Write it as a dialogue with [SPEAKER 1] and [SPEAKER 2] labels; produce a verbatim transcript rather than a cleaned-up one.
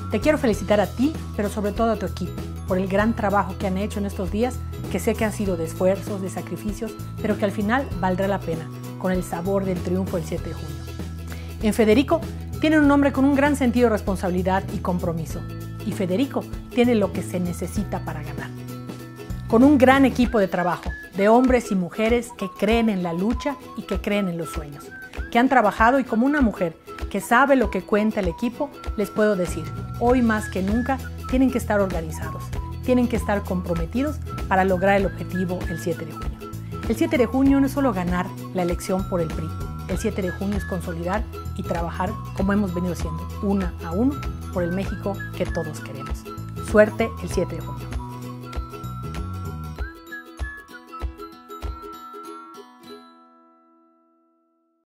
[SPEAKER 1] Te quiero felicitar a ti, pero sobre todo a tu equipo, por el gran trabajo que han hecho en estos días, que sé que han sido de esfuerzos, de sacrificios, pero que al final valdrá la pena, con el sabor del triunfo el siete de junio. En Federico tienen un hombre con un gran sentido de responsabilidad y compromiso, y Federico tiene lo que se necesita para ganar. Con un gran equipo de trabajo, de hombres y mujeres que creen en la lucha y que creen en los sueños, que han trabajado, y como una mujer que sabe lo que cuenta el equipo, les puedo decir, hoy más que nunca tienen que estar organizados, tienen que estar comprometidos para lograr el objetivo el siete de junio. El siete de junio no es solo ganar la elección por el P R I, el siete de junio es consolidar y trabajar como hemos venido haciendo, una a uno, por el México que todos queremos. Suerte el siete de junio.